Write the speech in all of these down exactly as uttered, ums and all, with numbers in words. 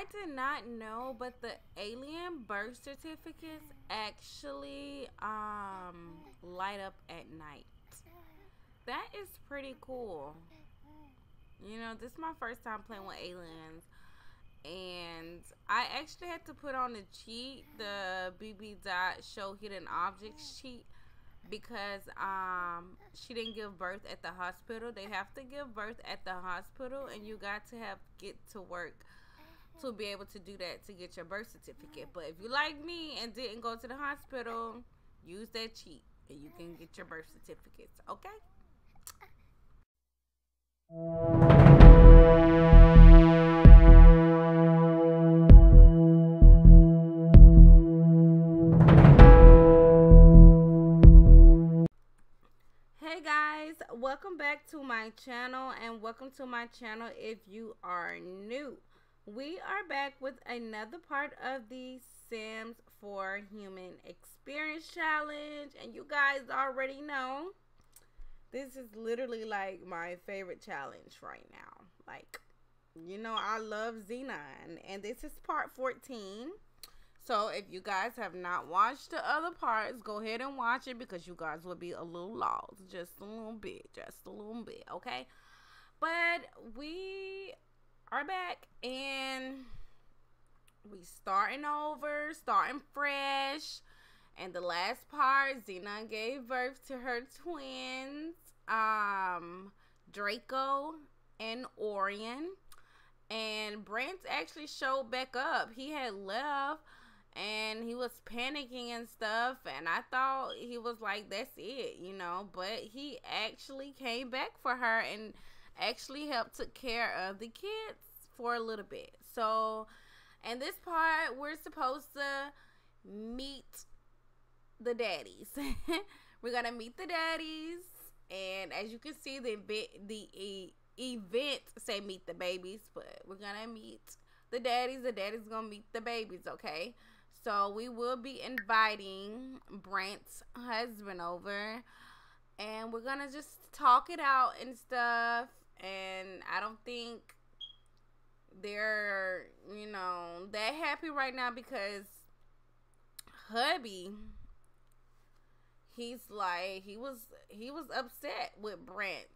I did not know, but the alien birth certificates actually um light up at night. That is pretty cool. You know, this is my first time playing with aliens, and I actually had to put on the cheat, the B B dot show hidden objects cheat, because um she didn't give birth at the hospital. They have to give birth at the hospital, and you got to have get to work to be able to do that to get your birth certificate. But if you like me and didn't go to the hospital, use that cheat and you can get your birth certificates. Okay? Hey guys, welcome back to my channel, and welcome to my channel if you are new. We are back with another part of the Sims for Human Experience Challenge, and you guys already know this is literally like my favorite challenge right now. Like, you know, I love Xenon, and this is part fourteen. So if you guys have not watched the other parts, go ahead and watch it, because you guys will be a little lost. Just a little bit. Just a little bit. Okay? But we are back, and we starting over. Starting fresh. And the last part, Xena gave birth to her twins. Um, Draco and Orion. And Brent actually showed back up. He had left. And he was panicking and stuff, and I thought he was like, that's it, you know, but he actually came back for her and actually helped took care of the kids for a little bit. So, in this part, we're supposed to meet the daddies. We're gonna meet the daddies, and as you can see, the event, the e event say meet the babies, but we're gonna meet the daddies. The daddies gonna meet the babies, okay? So we will be inviting Brent's husband over, and we're gonna just talk it out and stuff. And I don't think they're, you know, that happy right now, because hubby, he's like, he was he was upset with Brent.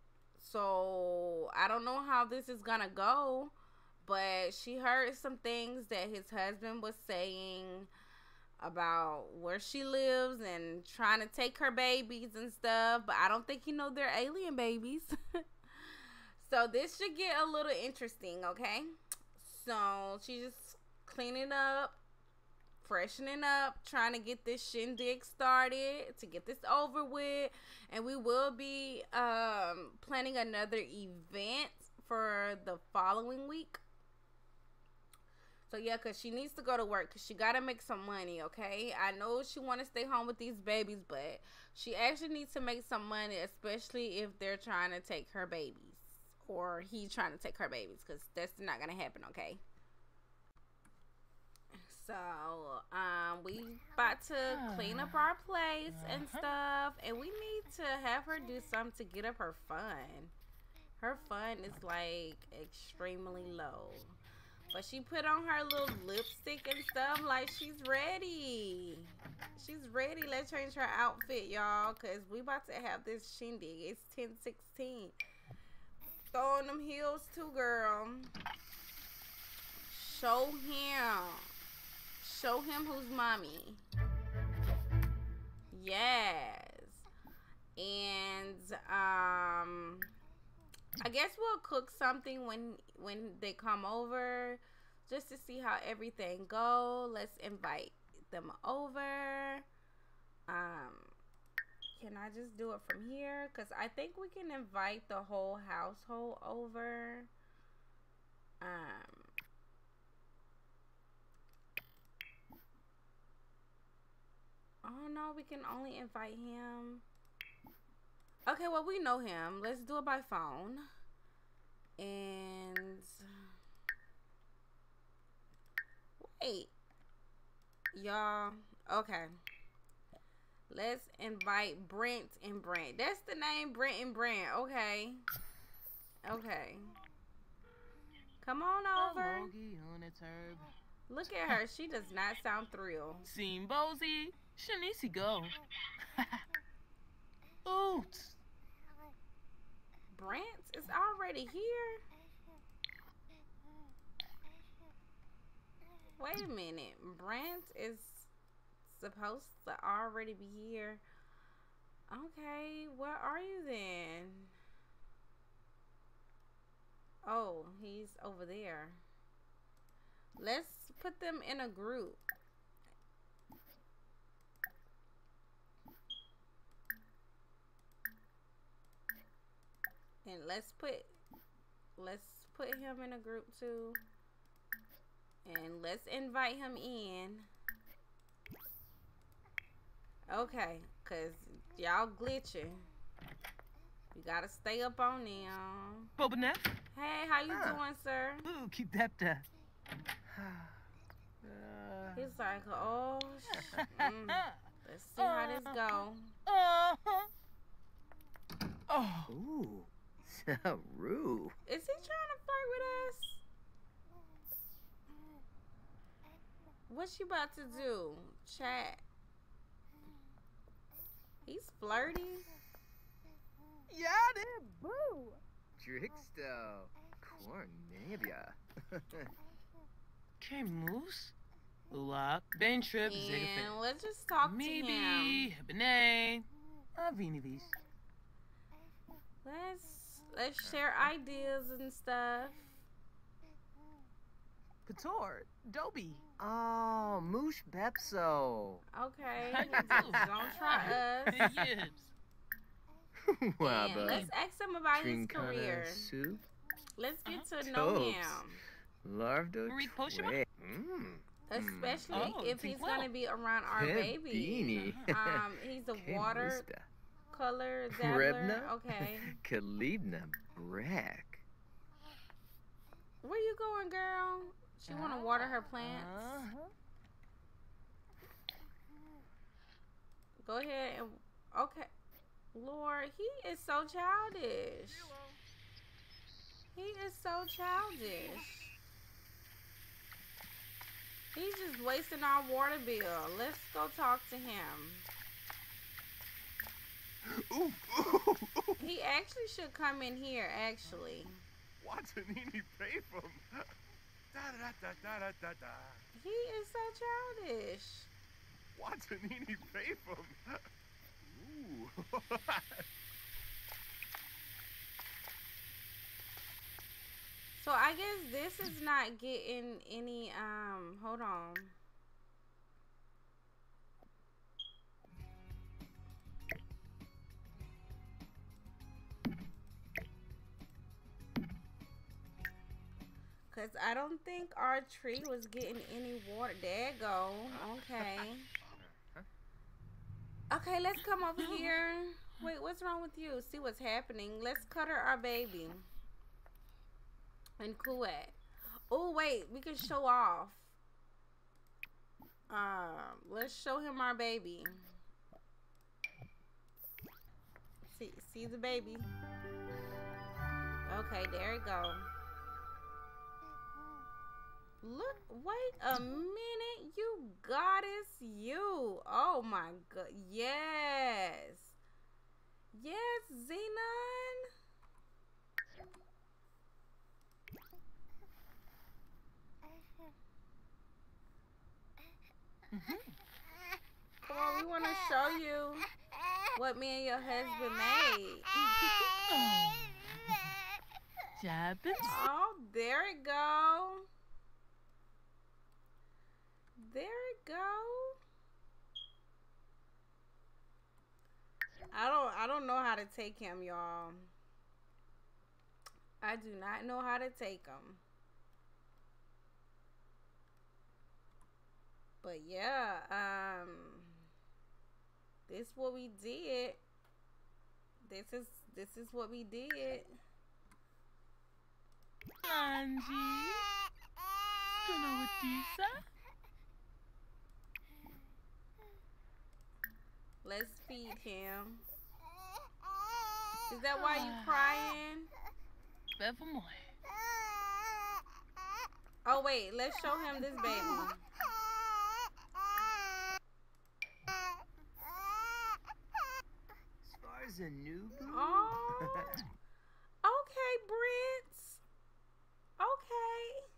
So I don't know how this is gonna go. But she heard some things that his husband was saying about where she lives and trying to take her babies and stuff. But I don't think he know they're alien babies. So this should get a little interesting, okay? So she's just cleaning up, freshening up, trying to get this shindig started, to get this over with. And we will be um, planning another event for the following week. So, yeah, because she needs to go to work, because she got to make some money, okay? I know she want to stay home with these babies, but she actually needs to make some money, especially if they're trying to take her babies, or he's trying to take her babies, because that's not going to happen, okay? So, um, we about to clean up our place and stuff, and we need to have her do something to get up her fun. Her fun is, like, extremely low. But she put on her little lipstick and stuff, like she's ready. She's ready. Let's change her outfit, y'all, because we about to have this shindig. It's ten sixteen. Throw on them heels too, girl. Show him. Show him who's mommy. Yes. And, um... I guess we'll cook something when when they come over, just to see how everything go. Let's invite them over. Um, can I just do it from here? Because I think we can invite the whole household over. Um, oh no, we can only invite him. Okay, well, we know him. Let's do it by phone. And wait, y'all. Okay, let's invite Brent and Brent. That's the name, Brent and Brent. Okay, okay. Come on over. on its herb. Look at her. She does not sound thrilled. Seen Bozy. Shanisi go. Oots. Brant is already here. Wait a minute. Brant is supposed to already be here. Okay, where are you then? Oh, he's over there. Let's put them in a group. And let's put let's put him in a group too. And let's invite him in. Okay, cause y'all glitching. You gotta stay up on them. Bobanet. Hey, how you Ah. doing, sir? Ooh, keep that. Uh, He's like, oh, sh mm. Let's see how this go. uh-huh. Oh. Ooh, Saru. Is he trying to flirt with us? What you about to do? Chat. He's flirty. Yada boo. Drixto. Cornabia. Que moose. Ula. Ben trip. And let's just talk to him. Maybe. Benay. Avinivis. Let's let's share ideas and stuff. Pator. Dobie. Oh, Moosh Bepso. Okay. How you Don't do? try us. Yibs. And Wabba. let's ask him about his Trincana career. soup. Let's get to know Toast. him. Lardo Marie Poshima? Twe. Mmm. Especially Oh, if think he's well. gonna be around our baby. Beanie. Um, he's a Que water musta. color dabbler. Rebna? Okay. Kalibna Brack. Where you going, girl? She wanna water her plants. Uh-huh. Go ahead and okay. Lord, he is so childish. He is so childish. He's just wasting our water bill. Let's go talk to him. Ooh, ooh, ooh. He actually should come in here, actually. Watanini pay from. Da da da da da da da. He is so childish. Watanini pay from. Ooh. So I guess this is not getting any, um, hold on. Cause I don't think our tree was getting any water. There you go. Okay. Okay, let's come over here. Wait, what's wrong with you? See what's happening. Let's cutter our baby. And Kuwait. Oh, wait, we can show off. Um, let's show him our baby. See, see the baby. Okay, there you go. Look, wait a minute, you goddess, you. Oh my god, yes. Yes, Xenon. Come on, we want to show you what me and your husband made. Oh. Jabbits. Oh, there it go. There it go. I don't I don't know how to take him, y'all. I do not know how to take him. But yeah, um this what we did. This is this is what we did. Angie. Gonna with Disa. Let's feed him. Is that why you crying? Bevermoy. Oh wait, let's show him this baby. As far as a new boo? Oh. Okay, Brent. Okay.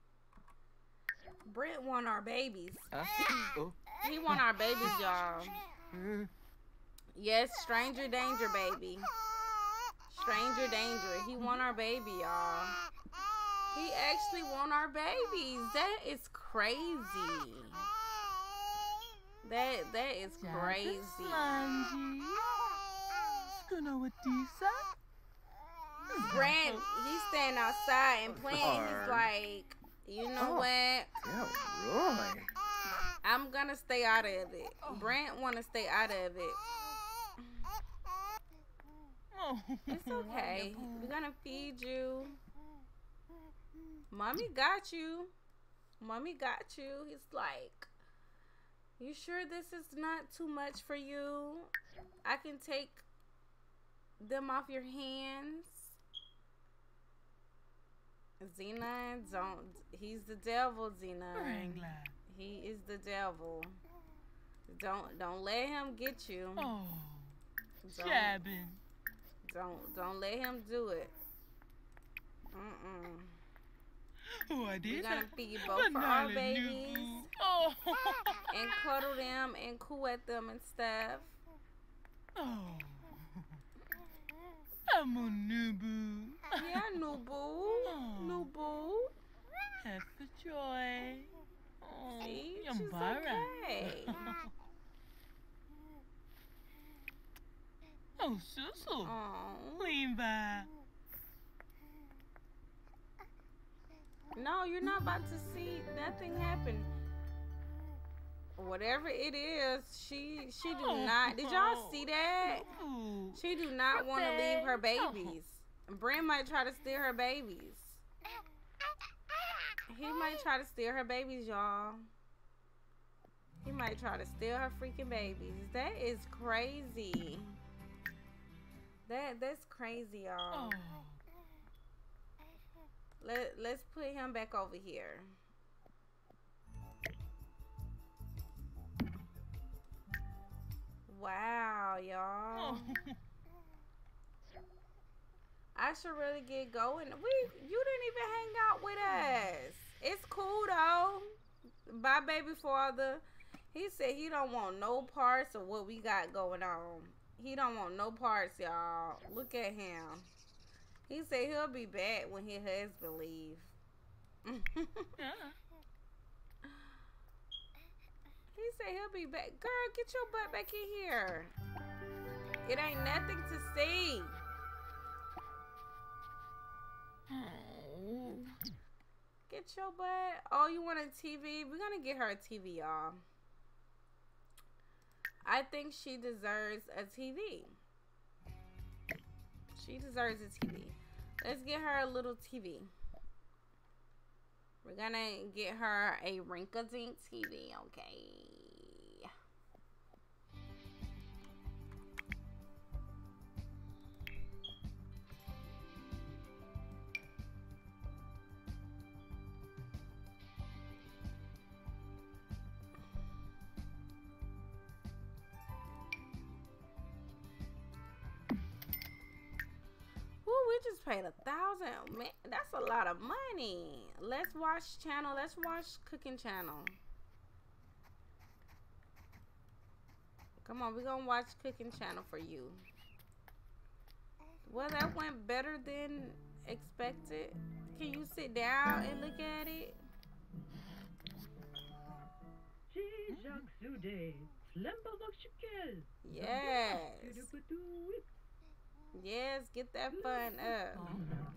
Brent want our babies. Huh? Oh. He want our babies, y'all. Uh, Yes, stranger danger, baby. Stranger danger. He want our baby, y'all. He actually want our babies. That is crazy. That that is crazy. Slangy. Skunawatisa. Brent, he's standing outside and playing. He's like, you know Oh. what? Delroy. I'm gonna stay out of it. Brent wanna stay out of it. Oh. It's okay. We're gonna feed you. Mommy got you. Mommy got you. He's like, you sure this is not too much for you? I can take them off your hands. Xenon, don't. He's the devil, Xenon. Wrangler. He is the devil. Don't don't let him get you. Oh. Don't, Jabbing. don't don't let him do it. Mm-mm. Oh, I We're did. gonna feed both for our babies Oh. and cuddle them and coo at them and stuff. Oh. I'm a new boo. Yeah, new boo. New boo. Have for joy. Oh, See, she's Yambara. okay. Oh, Susu. Aw. Lean by. No, you're not about to see nothing happen. Whatever it is, she she do not. Did y'all see that? Ooh. She do not want to leave her Birthday. babies. Brent might try to steal her babies. He might try to steal her babies, y'all. He might try to steal her freaking babies. That is crazy. That that's crazy, y'all. Oh. Let let's put him back over here. Wow, y'all. Oh. I should really get going. We you didn't even hang out with us. It's cool though. Bye, baby father. He said he don't want no parts of what we got going on. He don't want no parts, y'all. Look at him. He said he'll be back when his husband leave. Yeah. He said he'll be back. Girl, get your butt back in here. It ain't nothing to see. Oh. Get your butt. Oh, you want a T V? We're gonna get her a T V, y'all. I think she deserves a T V. She deserves a T V. Let's get her a little T V. We're gonna get her a Rink-a-Dink T V, okay? Woo, we just paid a thousand. Man, that's a lot of money. Let's watch channel. Let's watch cooking channel. Come on, we're gonna watch cooking channel for you. Well, that went better than expected. Can you sit down and look at it? Yes. Yes, get that fun up.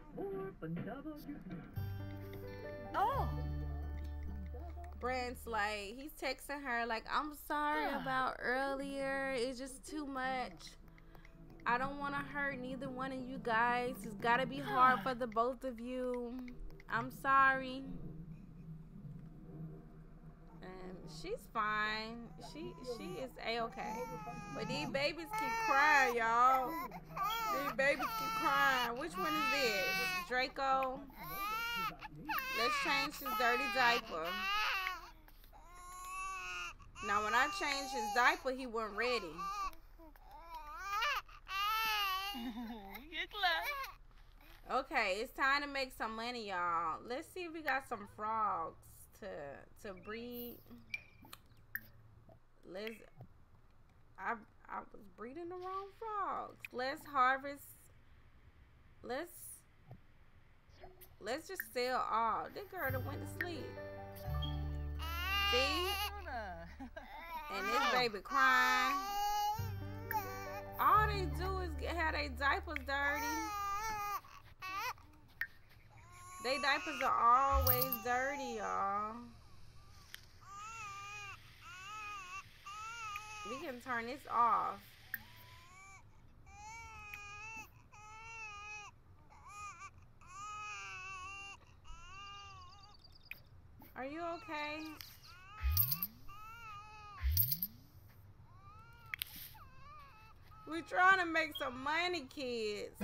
Oh. Brent's like, he's texting her like, I'm sorry about earlier. It's just too much. I don't want to hurt neither one of you guys. It's got to be hard for the both of you. I'm sorry. And she's fine. She she is A-okay. But these babies keep crying, y'all. These babies keep crying. Which one is this? Draco? Let's changed his dirty diaper. Now, when I changed his diaper, he wasn't ready. Get close. Okay, it's time to make some money, y'all. Let's see if we got some frogs to to breed. Let's. I I was breeding the wrong frogs. Let's harvest. Let's. Let's just sell all. This girl that went to sleep. See? And this baby crying. All they do is get, have their diapers dirty. They diapers are always dirty, y'all. We can turn this off. Are you okay? We're trying to make some money, kids.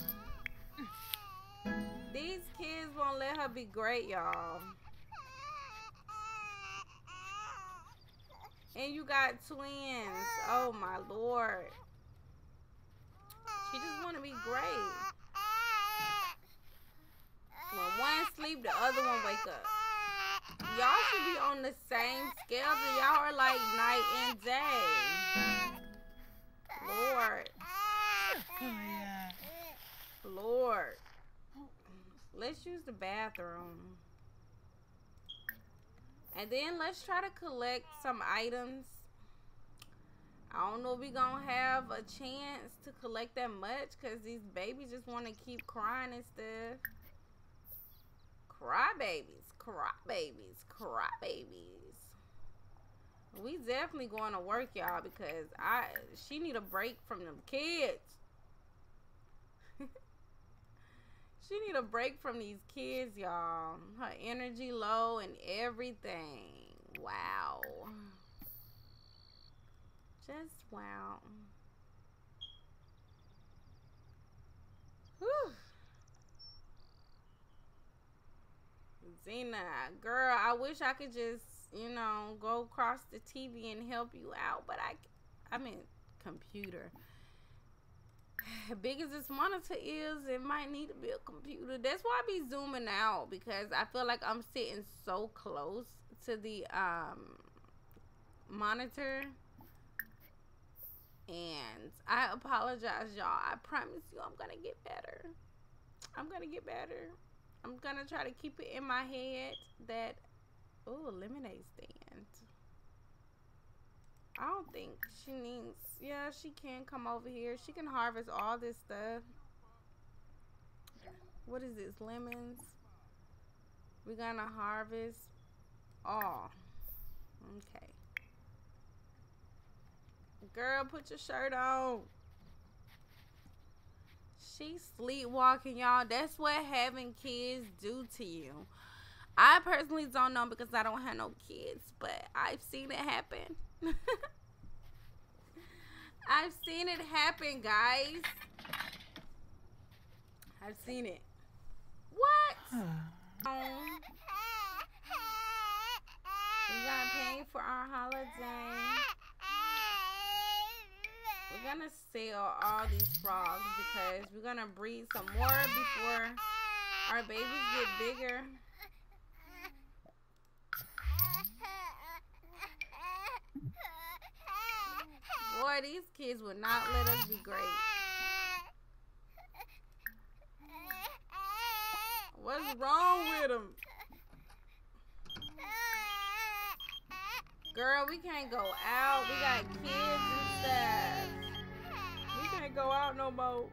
These kids won't let her be great, y'all. And you got twins. Oh, my Lord. She just want to be great. When one sleep, the other one wake up. Y'all should be on the same schedule. Y'all are like night and day. Lord. Oh, yeah. Lord. Let's use the bathroom. And then let's try to collect some items. I don't know if we're going to have a chance to collect that much because these babies just want to keep crying and stuff. Cry babies, cry babies, cry babies. We definitely going to work, y'all, because I she need a break from them kids. She need a break from these kids, y'all. Her energy low and everything. Wow. Just wow. Whew. Zena, girl, I wish I could just, you know, go across the T V and help you out, but I, I mean, computer. Big as this monitor is, it might need to be a computer. That's why I be zooming out, because I feel like I'm sitting so close to the um monitor. And I apologize, y'all. I promise you I'm gonna get better. I'm gonna get better. I'm gonna try to keep it in my head that, oh, lemonade stand. I don't think she needs, yeah, she can come over here. She can harvest all this stuff. What is this, lemons? We're gonna harvest all. Okay. Girl, put your shirt on. She's sleepwalking, y'all. That's what having kids do to you. I personally don't know because I don't have no kids, but I've seen it happen. I've seen it happen, guys. I've seen it. What? um, we gotta pay for our holiday. We're gonna sell all these frogs because we're gonna breed some more before our babies get bigger. Boy, these kids would not let us be great. What's wrong with them? Girl, we can't go out. We got kids and stuff. We can't go out no more.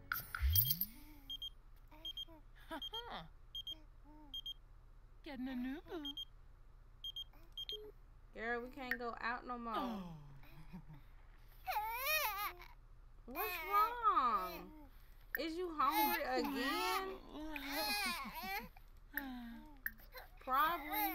Getting a new boo. Girl, we can't go out no more. Oh. What's wrong? Is you hungry again? Probably.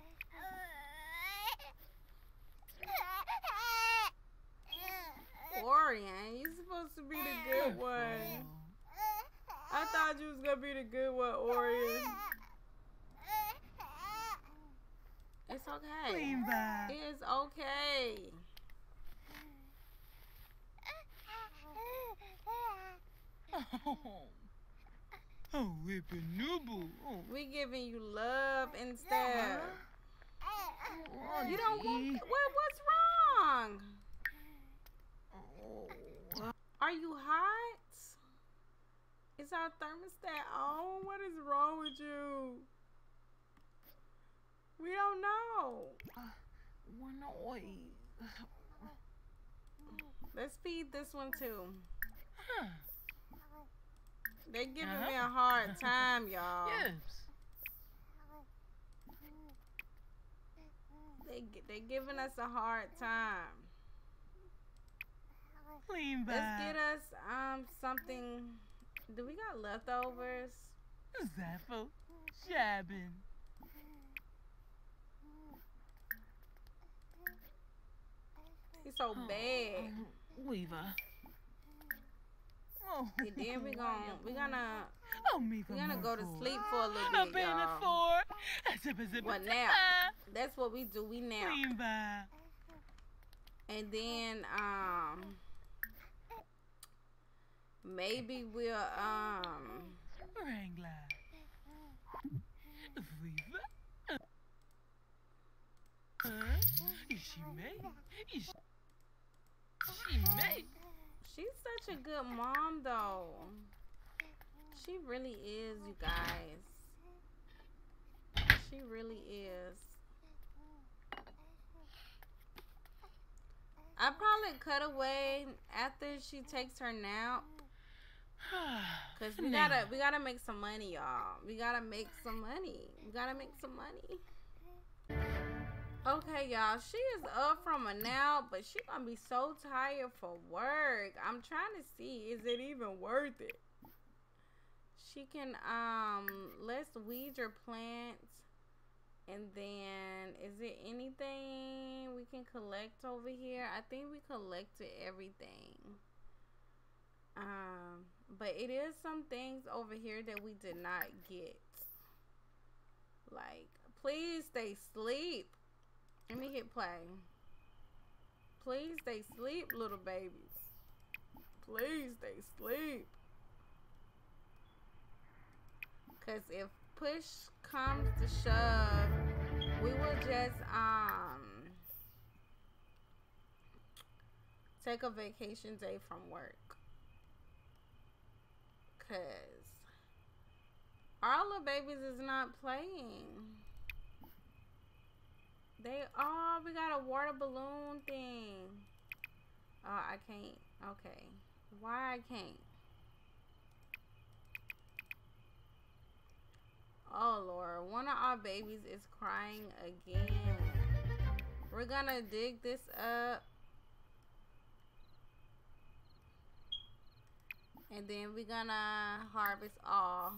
Orion, you supposed to be the good one. I thought you was gonna be the good one, Orion. okay. Limba. It's okay. Oh. Oh, Whippanooble. Oh. We giving you love and stuff. Oh, You don't want gee. what? What's wrong? Oh. Are you hot? Is our thermostat on? What is wrong with you? We don't know. One noise. Let's feed this one too. Huh. They giving Uh-huh. me a hard time, y'all. Yes. They they giving us a hard time. Limba. Let's get us um something. Do we got leftovers? Zaffo. Shabbin. He's so bad. Weaver. Oh. And then we gon' we gonna Oh, me we gonna go to muffle. sleep for a little A bit, bit y'all. of four. A zip a zip a What zip now? a. That's what we do. We nap. Limba. And then um maybe we'll um Wrangler. Weaver. Huh? Is she made? Is she, she made? she's such a good mom though. She really is, you guys. She really is. I probably cut away after she takes her nap. Cause we gotta we gotta make some money, y'all. We gotta make some money. We gotta make some money. Okay, y'all. She is up from a nap, but she gonna be so tired for work. I'm trying to see, is it even worth it? She can um let's weed your plants. And then is there anything we can collect over here? I think we collected everything. Um but it is some things over here that we did not get. Like, please stay asleep. Let me hit play. Please stay asleep, little babies. Please stay asleep. Cause if push comes to shove, we will just um take a vacation day from work. Cause our little babies is not playing. They oh we got a water balloon thing. Oh, I can't. Okay. Why I can't? Oh Lord, one of our babies is crying again. We're gonna dig this up. And then we're gonna harvest all.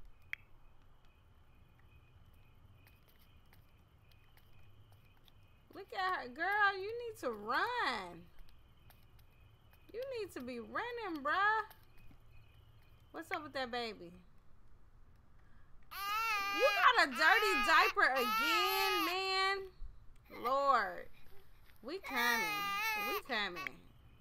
Look at her. Girl, you need to run. You need to be running, bruh. What's up with that baby? You got a dirty diaper again, man. Lord. We coming. We coming.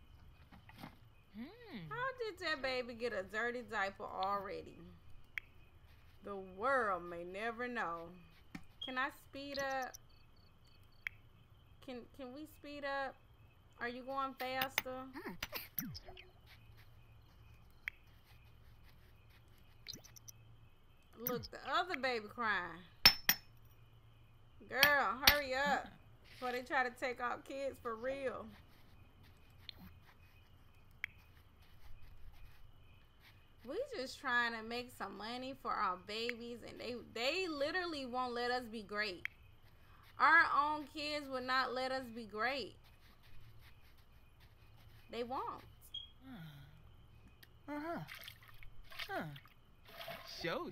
Hmm. How did that baby get a dirty diaper already? The world may never know. Can I speed up? Can can we speed up? Are you going faster? Look, the other baby crying. Girl, hurry up before they try to take our kids for real. We just trying to make some money for our babies, and they they literally won't let us be great. Our own kids would not let us be great. They won't. Uh-huh. Huh. Shows.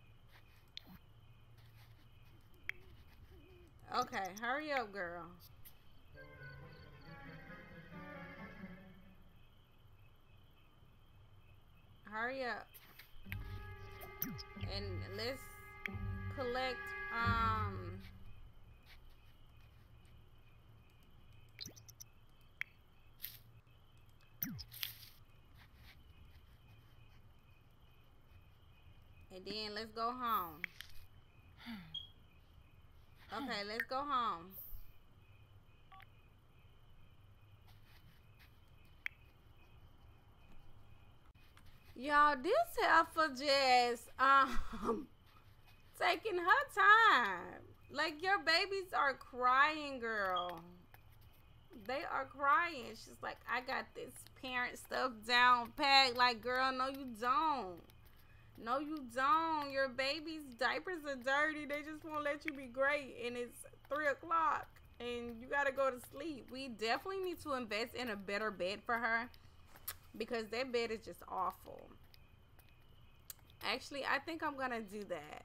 Okay, hurry up, girl. Hurry up. And let's collect um And then let's go home. Okay, let's go home. Y'all, this heifer just um taking her time. Like, your babies are crying, girl. They are crying. She's like, I got this parent stuff down packed. Like, girl, no you don't. No you don't. Your baby's diapers are dirty. They just won't let you be great. And it's three o'clock. And you gotta go to sleep. We definitely need to invest in a better bed for her. Because that bed is just awful. Actually, I think I'm gonna do that.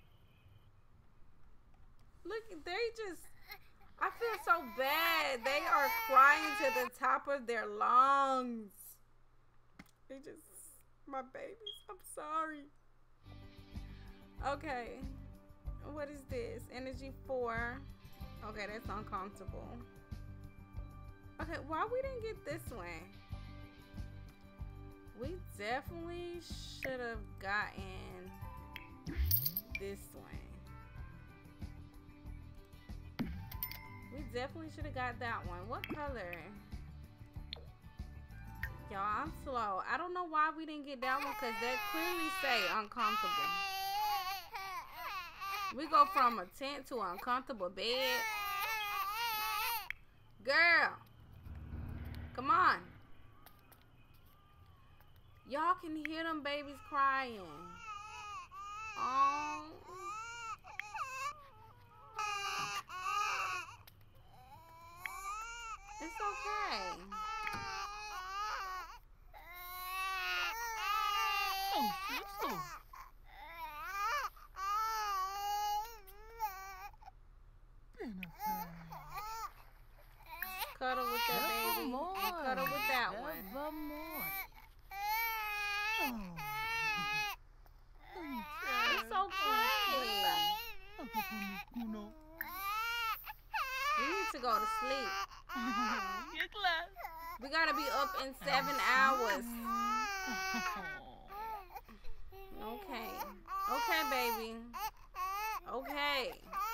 Look, they just, I feel so bad. They are crying to the top of their lungs. They just, my babies, I'm sorry. Okay, what is this? Energy four. Okay, that's uncomfortable. Okay, why we didn't get this one? We definitely should have gotten this one. We definitely should have got that one. What color? Y'all, I'm slow. I don't know why we didn't get that one because that clearly say uncomfortable. We go from a tent to an uncomfortable bed. Girl. Come on. Y'all can hear them babies crying. Oh. It's okay. Oh, sister. Cuddle with that baby. And cuddle with that one. Nevermore. It's okay. We need to go to sleep. Get glad. We gotta be up in seven hours. Okay. Okay, baby. Okay.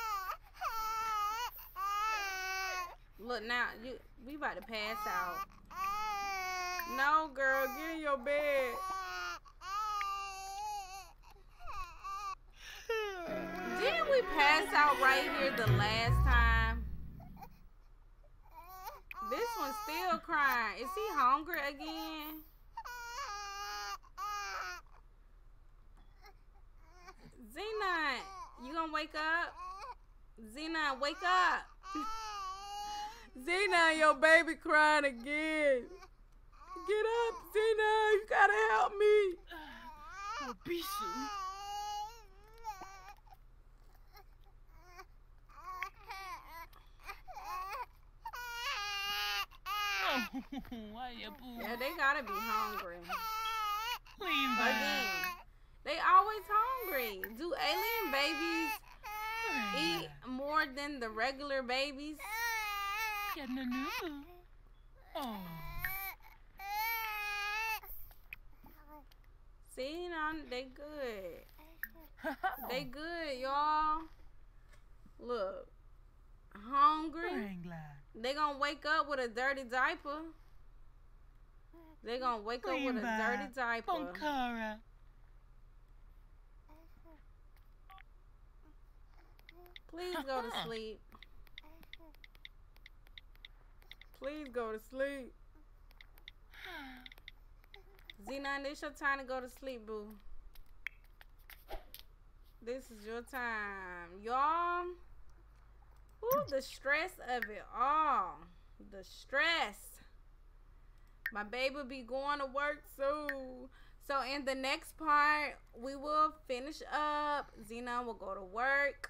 Look now, you we about to pass out. No, girl, get in your bed. Didn't we pass out right here the last time? This one's still crying. Is he hungry again? Xenon, you gonna wake up? Xenon, wake up. Xenon, your baby crying again. Get up, Xenon, you gotta help me. Oh, Bisu. Why you boo? Yeah, they gotta be hungry. Clean Again, they always hungry. Do alien babies eat more than the regular babies? Getting a new. Oh. See, now they good. They good, y'all. Look, hungry. I'm glad. They gonna wake up with a dirty diaper. They gonna wake up with a dirty diaper. Bonkara. Please go to sleep. Please go to sleep. Xenon, this your time to go to sleep, boo. This is your time. Y'all. Ooh, the stress of it all. The stress. My baby will be going to work soon. So in the next part, we will finish up. Xenon will go to work.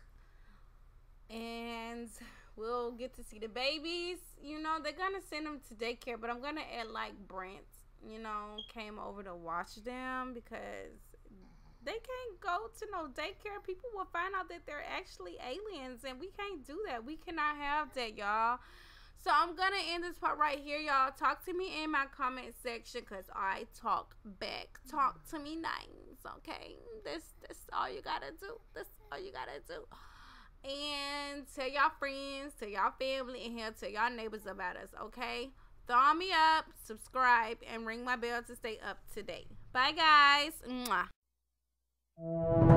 And we'll get to see the babies. You know, they're going to send them to daycare. But I'm going to add like Brent, you know, came over to watch them. Because they can't go to no daycare. People will find out that they're actually aliens. And we can't do that. We cannot have that, y'all. So I'm gonna end this part right here, y'all. Talk to me in my comment section, cause I talk back. Talk to me nice, okay? This this all you gotta do. This all you gotta do. And tell y'all friends, tell y'all family, and hell, tell y'all neighbors about us, okay? Thumb me up, subscribe, and ring my bell to stay up to date. Bye, guys. Mwah.